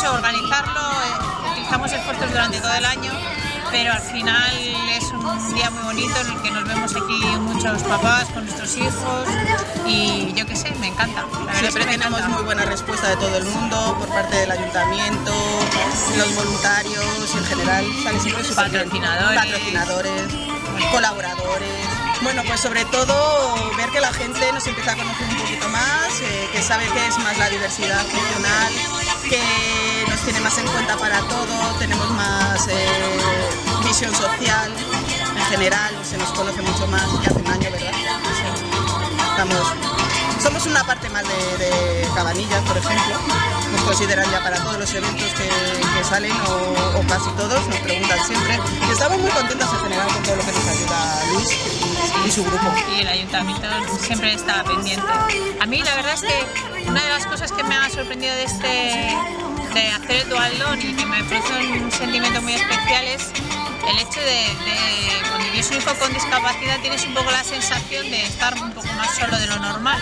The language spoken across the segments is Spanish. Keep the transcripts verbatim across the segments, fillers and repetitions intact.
mucho organizarlo, eh, utilizamos esfuerzos durante todo el año, pero al final es un día muy bonito en el que nos vemos aquí muchos papás con nuestros hijos y yo qué sé, me encanta. Siempre tenemos muy buena respuesta de todo el mundo, por parte del ayuntamiento, los voluntarios en general, sale siempre súper bien. Patrocinadores. Patrocinadores, colaboradores. Bueno, pues sobre todo ver que la gente nos empieza a conocer un poquito más, eh, que sabe que es más la diversidad funcional, que nos tiene más en cuenta para todo, tenemos más eh, visión social en general, se nos conoce mucho más que hace un año, ¿verdad? Sí. Estamos, somos una parte más de, de Cabanillas, por ejemplo, nos consideran ya para todos los eventos que, que salen o, o casi todos, nos preguntan siempre y estamos muy contentos en general con todo lo que nos ayuda Luis y su grupo. Y el ayuntamiento siempre está pendiente. A mí la verdad es que una de las cosas que me ha sorprendido de, este, de hacer el duatlón y que me produce un sentimiento muy especial es el hecho de, de cuando tienes un hijo con discapacidad tienes un poco la sensación de estar un poco más solo de lo normal.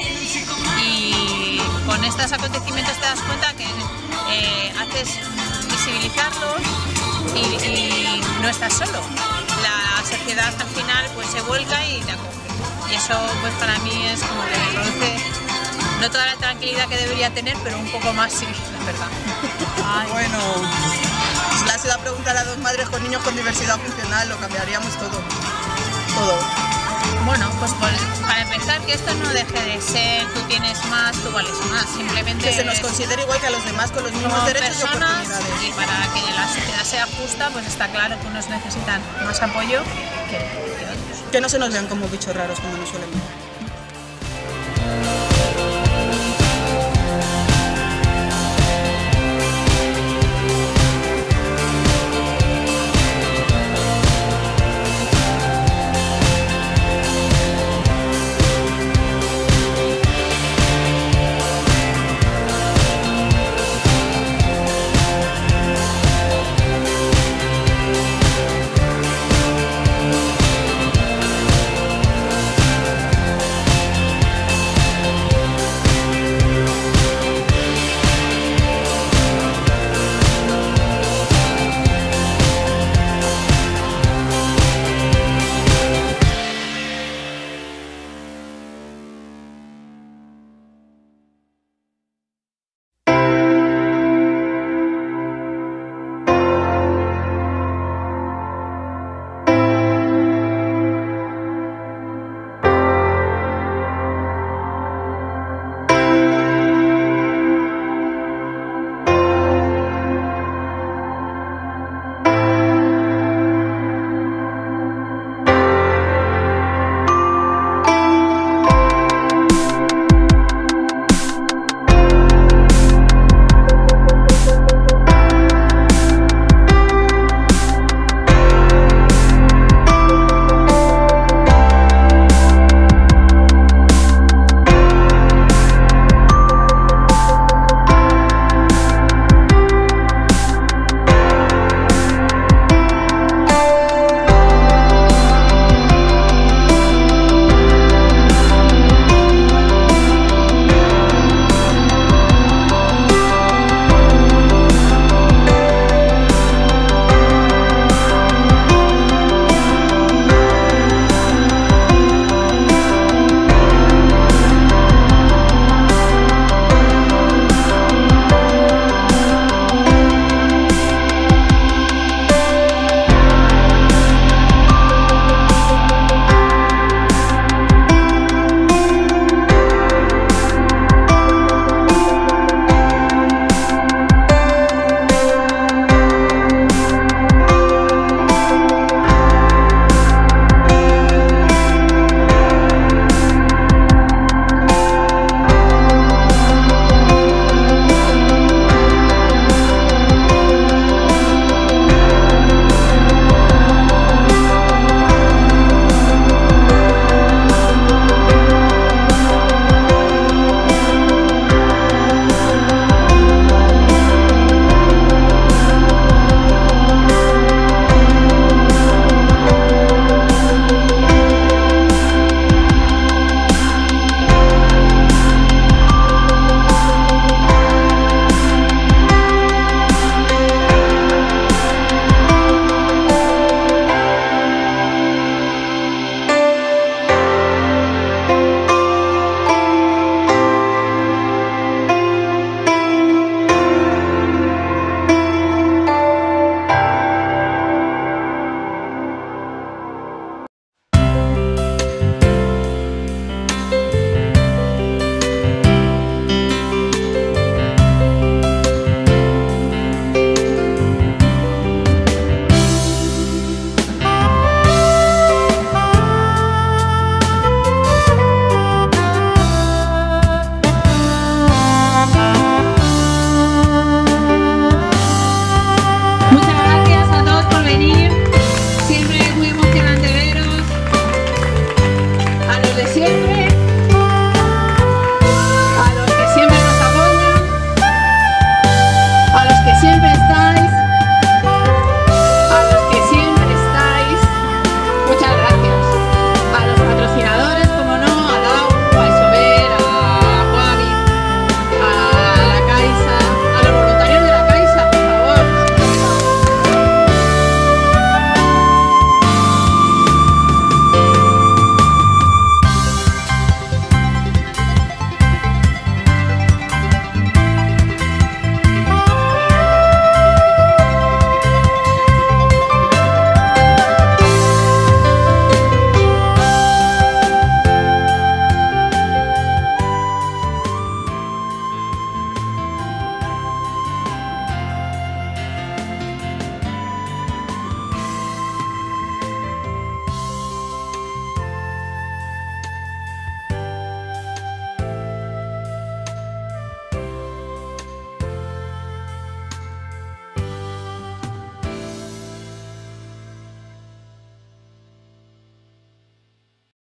Y con estos acontecimientos te das cuenta que eh, haces visibilizarlos y, y no estás solo. La sociedad al final pues se vuelca y te acoge. Y eso pues para mí es como que me produce no toda la tranquilidad que debería tener, pero un poco más sí, la verdad. Ay. Bueno, si le has ido a preguntar a dos madres con niños con diversidad funcional, lo cambiaríamos todo. Todo. Bueno, pues por, para empezar que esto no deje de ser tú tienes más, tú vales más, simplemente que se nos considere igual que a los demás con los mismos derechos y oportunidades. Y para que la sociedad sea justa, pues está claro que unos necesitan más apoyo que, que otros. Que no se nos vean como bichos raros como nos suelen ver.